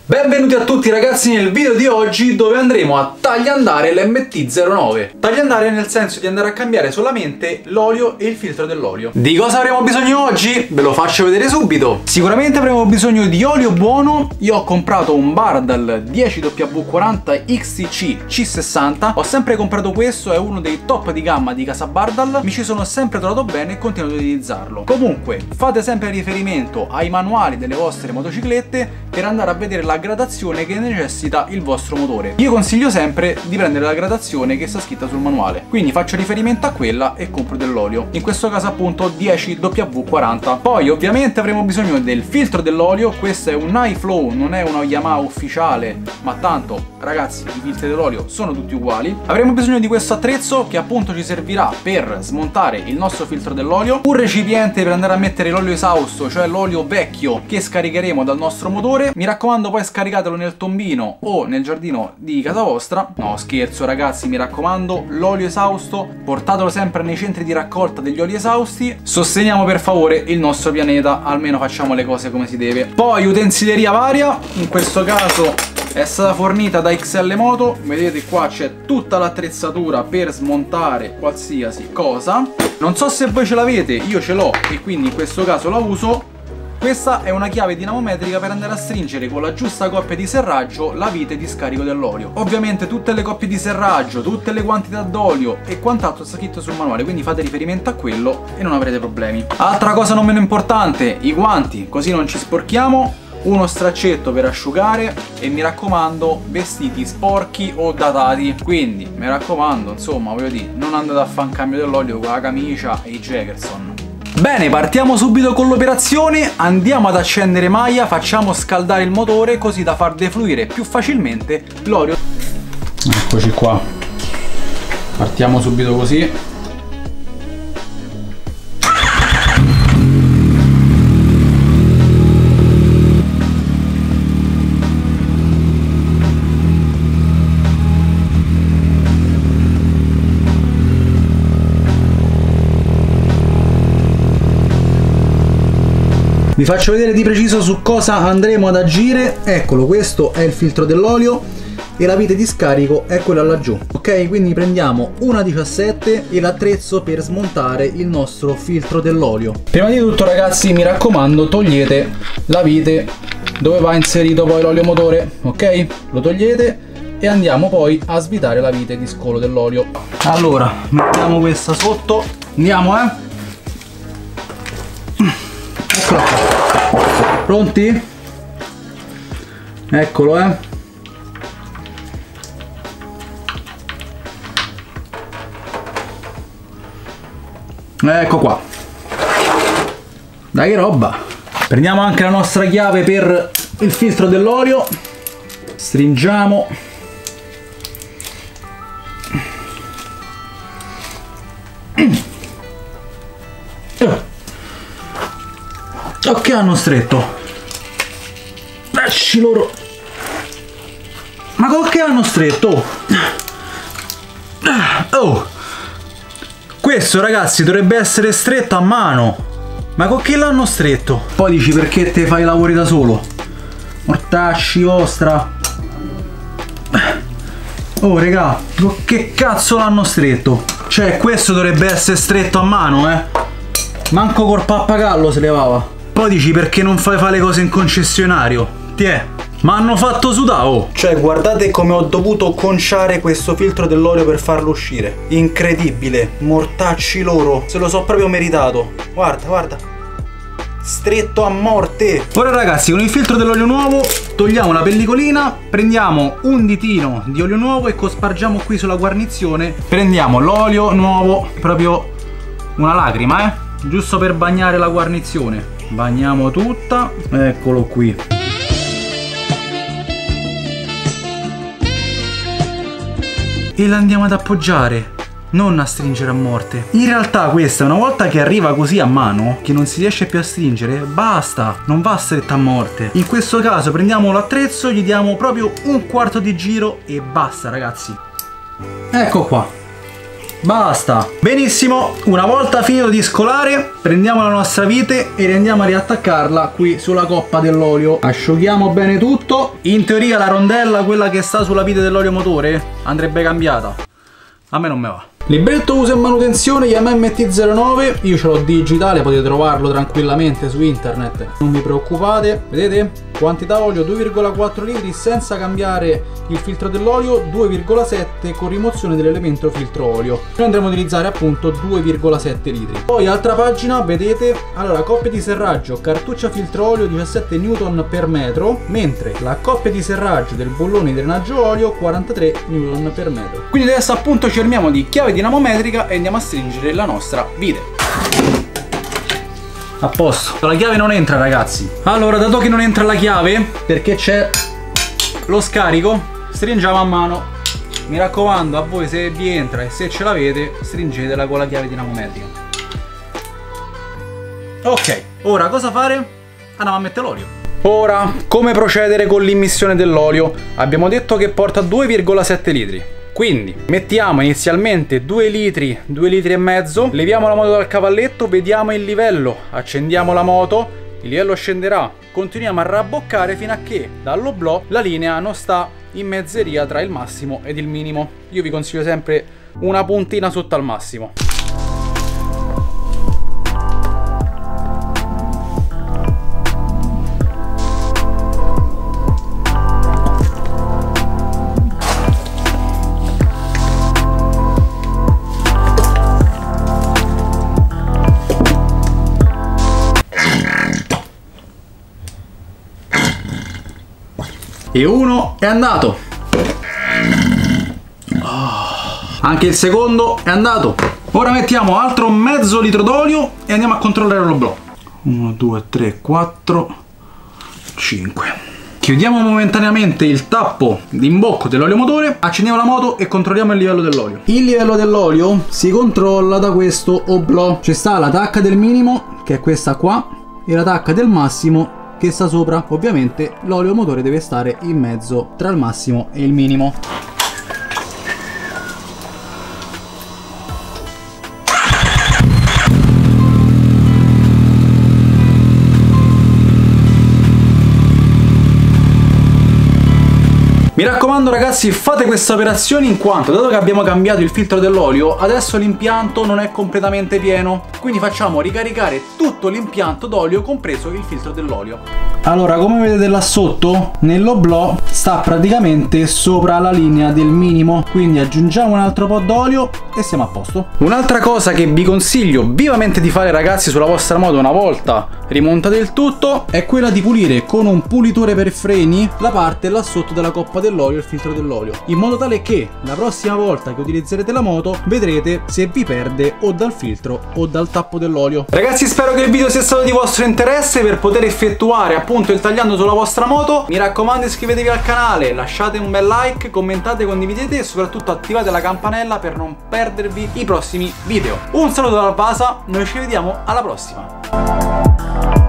Benvenuti a tutti ragazzi nel video di oggi dove andremo a tagliandare l'MT-09. Tagliandare nel senso di andare a cambiare solamente l'olio e il filtro dell'olio. Di cosa avremo bisogno oggi? Ve lo faccio vedere subito. Sicuramente avremo bisogno di olio buono. Io ho comprato un Bardal 10W40 XTC C60. Ho sempre comprato questo, è uno dei top di gamma di casa Bardal. Mi ci sono sempre trovato bene e continuo ad utilizzarlo. Comunque fate sempre riferimento ai manuali delle vostre motociclette per andare a vedere la gradazione che necessita il vostro motore. Io consiglio sempre di prendere la gradazione che sta scritta sul manuale, quindi faccio riferimento a quella e compro dell'olio, in questo caso appunto 10W40. Poi ovviamente avremo bisogno del filtro dell'olio. Questo è un iFlow, non è una Yamaha ufficiale, ma tanto ragazzi i filtri dell'olio sono tutti uguali. Avremo bisogno di questo attrezzo che appunto ci servirà per smontare il nostro filtro dell'olio, un recipiente per andare a mettere l'olio esausto, cioè l'olio vecchio che scaricheremo dal nostro motore. Mi raccomando poi scaricatelo nel tombino o nel giardino di casa vostra. No scherzo ragazzi, mi raccomando, l'olio esausto portatelo sempre nei centri di raccolta degli oli esausti. Sosteniamo per favore il nostro pianeta, almeno facciamo le cose come si deve. Poi utensileria varia, in questo caso è stata fornita da XL Moto. Vedete qua c'è tutta l'attrezzatura per smontare qualsiasi cosa. Non so se voi ce l'avete, io ce l'ho e quindi in questo caso la uso. Questa è una chiave dinamometrica per andare a stringere con la giusta coppia di serraggio la vite di scarico dell'olio. Ovviamente tutte le coppie di serraggio, tutte le quantità d'olio e quant'altro sta scritto sul manuale, quindi fate riferimento a quello e non avrete problemi. Altra cosa non meno importante, i guanti, così non ci sporchiamo. Uno straccetto per asciugare e mi raccomando vestiti sporchi o datati. Quindi mi raccomando, insomma voglio dire, non andate a fare un cambio dell'olio con la camicia e i Jackerson. Bene, partiamo subito con l'operazione, andiamo ad accendere maglia, facciamo scaldare il motore così da far defluire più facilmente l'olio. Eccoci qua, partiamo subito così. Vi faccio vedere di preciso su cosa andremo ad agire. Eccolo, questo è il filtro dell'olio e la vite di scarico è quella laggiù. Ok, quindi prendiamo una 17 e l'attrezzo per smontare il nostro filtro dell'olio. Prima di tutto ragazzi mi raccomando togliete la vite dove va inserito poi l'olio motore. Ok, lo togliete e andiamo poi a svitare la vite di scolo dell'olio. Allora mettiamo questa sotto, andiamo Eccola qua. Pronti? Eccolo Ecco qua. Dai che roba. Prendiamo anche la nostra chiave per il filtro dell'olio. Stringiamo. Oh, che hanno stretto. Esci loro. Ma con che hanno stretto? Oh. Questo ragazzi dovrebbe essere stretto a mano. Ma con che l'hanno stretto? Poi dici perché te fai i lavori da solo. Mortacci vostra. Oh regà, con che cazzo l'hanno stretto? Cioè questo dovrebbe essere stretto a mano Manco col pappagallo se levava. Poi dici perché non fai fare le cose in concessionario? Tiè, ma hanno fatto sudare. Cioè guardate come ho dovuto conciare questo filtro dell'olio per farlo uscire. Incredibile, mortacci loro. Se lo so proprio meritato. Guarda, guarda. Stretto a morte. Ora ragazzi con il filtro dell'olio nuovo togliamo la pellicolina, prendiamo un ditino di olio nuovo e cospargiamo qui sulla guarnizione. Prendiamo l'olio nuovo, proprio una lacrima giusto per bagnare la guarnizione. Bagniamo tutta, eccolo qui. E la andiamo ad appoggiare, non a stringere a morte. In realtà questa una volta che arriva così a mano, che non si riesce più a stringere, basta, non va stretta a morte. In questo caso prendiamo l'attrezzo, gli diamo proprio un quarto di giro e basta ragazzi. Ecco qua. Basta. Benissimo, una volta finito di scolare, prendiamo la nostra vite e andiamo a riattaccarla qui sulla coppa dell'olio. Asciughiamo bene tutto. In teoria la rondella, quella che sta sulla vite dell'olio motore, andrebbe cambiata. A me non me va. Libretto uso e manutenzione Yamaha MT-09, io ce l'ho digitale, potete trovarlo tranquillamente su internet, non vi preoccupate. Vedete? Quantità olio 2,4 litri senza cambiare il filtro dell'olio, 2,7 con rimozione dell'elemento filtro olio. Noi andremo a utilizzare appunto 2,7 litri. Poi altra pagina, vedete? Allora, coppia di serraggio, cartuccia filtro olio 17 Newton per metro, mentre la coppia di serraggio del bollone di drenaggio olio 43 Newton per metro. Quindi adesso appunto ci armiamo di chiave dinamometrica e andiamo a stringere la nostra vite. A posto. La chiave non entra, ragazzi. Allora, dato che non entra la chiave, perché c'è lo scarico, stringiamo a mano. Mi raccomando, a voi se vi entra e se ce l'avete, stringetela con la chiave dinamometrica. Ok, ora cosa fare? Andiamo a mettere l'olio. Ora, come procedere con l'immissione dell'olio? Abbiamo detto che porta 2,7 litri. Quindi mettiamo inizialmente 2 litri e mezzo, leviamo la moto dal cavalletto, vediamo il livello, accendiamo la moto, il livello scenderà, continuiamo a rabboccare fino a che dall'oblò la linea non sta in mezzeria tra il massimo ed il minimo. Io vi consiglio sempre una puntina sotto al massimo. E uno è andato. Anche il secondo è andato. Ora mettiamo altro mezzo litro d'olio e andiamo a controllare l'oblò. 1, 2, 3, 4, 5. Chiudiamo momentaneamente il tappo d'imbocco dell'olio motore, accendiamo la moto e controlliamo il livello dell'olio. Il livello dell'olio si controlla da questo oblò. Ci sta la tacca del minimo, che è questa qua, e la tacca del massimo, che sta sopra. Ovviamente l'olio motore deve stare in mezzo tra il massimo e il minimo. Mi raccomando ragazzi, fate questa operazione in quanto, dato che abbiamo cambiato il filtro dell'olio, adesso l'impianto non è completamente pieno. Quindi facciamo ricaricare tutto l'impianto d'olio, compreso il filtro dell'olio. Allora, come vedete là sotto, nell'oblò sta praticamente sopra la linea del minimo. Quindi aggiungiamo un altro po' d'olio e siamo a posto. Un'altra cosa che vi consiglio vivamente di fare ragazzi sulla vostra moto una volta rimontate il tutto, è quella di pulire con un pulitore per freni la parte là sotto della coppa dell'olio e il filtro dell'olio, in modo tale che la prossima volta che utilizzerete la moto vedrete se vi perde o dal filtro o dal tappo dell'olio. Ragazzi, spero che il video sia stato di vostro interesse per poter effettuare appunto il tagliando sulla vostra moto. Mi raccomando, iscrivetevi al canale, lasciate un bel like, commentate, condividete e soprattutto attivate la campanella per non perdervi i prossimi video. Un saluto dal Vasa, noi ci vediamo alla prossima.